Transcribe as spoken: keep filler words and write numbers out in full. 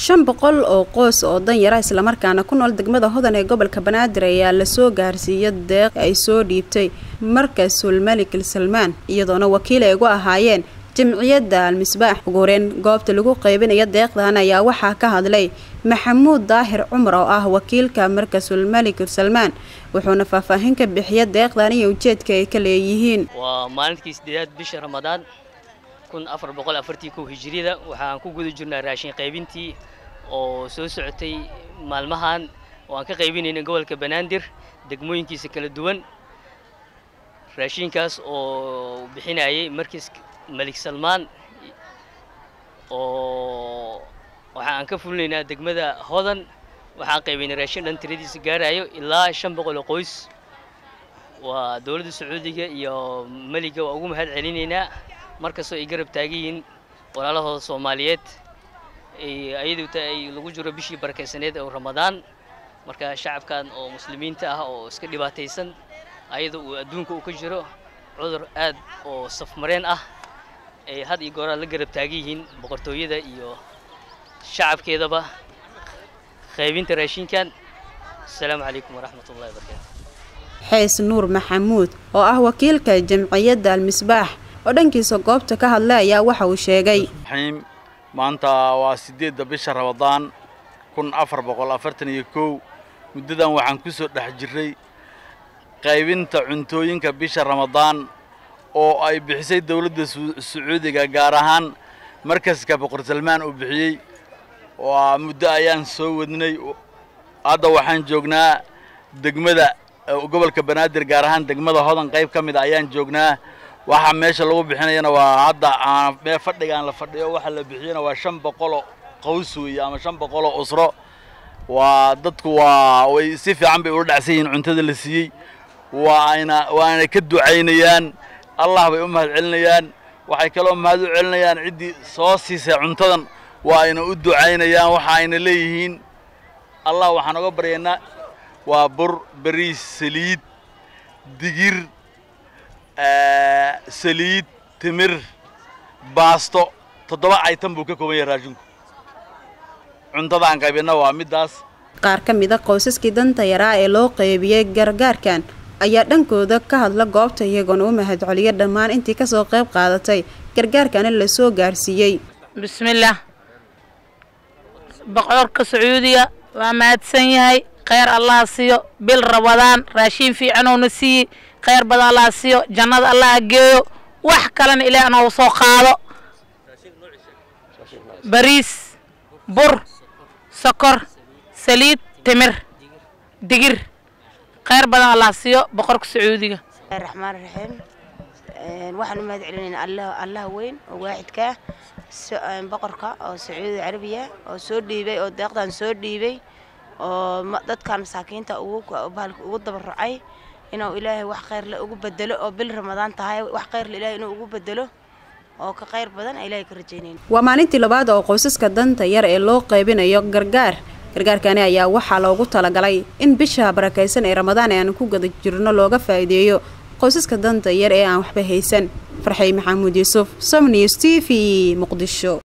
shan boqol oo qoys oo danyar ah isla markaana ku nool degmada Hodan ee gobolka Banaadir ayaa la soo gaarsiiyay deeq ay soo dhiibtay markasul Malik Salmaan iyadoona wakiil ay ugu ahaayeen jamciyadda Al-Misbaax ugu horeen goobta lagu qaybinayo deeqdan ayaa waxaa ka hadlay Maxamuud Daahir Cumar oo ah wakiilka markasul Malik Salmaan wuxuuna faahfaahin ka bixiyay deeqdan iyo ujeedka ay ka leeyihiin waa maalintii sideedaad bisha Ramadaan kun afar boqol afartan iyo kow hijriyada waxaan ku guda jirnaa raashin qaybintii oo soo socotay maalmahan oo aan ka qaybinaynay gobolka Banaadir degmooyinkiisa kala duwan raashinkaas oo bixinayay markis Malik Salmaan oo waxaan ka fulinaynaa degmada Hodan waxaan qaybinay raashin dhan tiradiisa gaarayo ilaa shan boqol oo qoys waa dawladda Sacuudiga iyo Maliga waa ugu mahad celinaynaa markaasoo ay garab taagiin walaalahooda Soomaaliyeed ay ayadu ay lagu jiro bishii barakeysaneed ee Ramadaan marka shacabkan oo muslimiinta ah oo iska dhibaataysan ayadu uu adduunka uu ka jiro cudur aad oo safmareen ah ay had iyo goor la garab taagiin boqortooyada iyo shacabkeedaba qaybinta raashinkan assalaamu calaykum waraxmatullaahi wabarakaatuh Xees Nuur Maxamuud oo ah wakiilka jamciyadda Al-Misbaax oo dhankiisa goobta ka hadlay ayaa waxa uu sheegay maanta waa sideedda bisha Ramadaan kun afar boqol afartan iyo kow muddadan waxaan ku soo dhex jiray qaybinta cuntooyinka bisha Ramadaan oo ay bixisay dawladda Sacuudiga gaar ahaan markaska Boqor Salmaan uu bixiyay waa muddo ayaan soo wadnay hadda waxaan joognaa degmada gobolka Banaadir gaar ahaan degmada Hodan qayb ka mid ayaan joognaa waxa meesha lagu bixinayna waa hadda aan mee fadhigaan la fadhiyo waxa la bixiyana waa shan boqol oo qoys weey ama shan boqol oo usro waa dadku waa way si fiican bay u dhacsan cuntada la siiyay waana waana ka ducaynayaan Allah bay u mahad celinayaan waxay kaloo mahad u celinayaan cidii soo siisay cuntadan waa ina u ducaynayaan waxa ayna leeyihiin Allah waxaan uga baryaynaa waa bur bariis saliid digir saliid timir baasto toddoba item buu ka kooban yahay raashinku cuntada aan qaybina waa midaas qaar ka mid ah qoysaskii danta yaraa ee loo qaybiyay gargaarkan ayaa dhankooda ka hadla goobta iyagoona u mahad celiyay dhammaan intii ka soo qayb qaadatay gargaarkan la soo gaarsiiyay bismillaah boqorka Sacuudiga waa mahadsan yahay khayr Allah siiyo bil Ramadaan raashin fiican oo nasiib خير بدل الله سيو جنة الله جيو وح كلنا إلى أنا وصو قاضو بريس بر سكر سليد تمر دقير خير بدل الله سيو بقرك سعودية الرحمن الرحيم واحد ما يدعي الله الله وين واحد كا بقرك أو سعودية عربية أو سعودي بي أو دقدان سعودي بي أو مقدد كان مساكين تأوك أو بالك وضب الرعي إنه إلهي وح خير لأوجو بدله أو بالرمضان تهاي وح خير لإلهي إنه أوجو بدله أو كخير بدن إلهي كرجينين. ومعنتي لبعض أو قوسس كدن تيار إلو قيبين يوك جرجار جرجار كان يا وح على وجو تلاجلي إن بشه بركيسن رمضان يعني كوجد جرنا لوجا فايديو قوسس كدن تيار إيه عم حبه هيسن فرحي محمود يوسف سمني ستيفي مقدشو.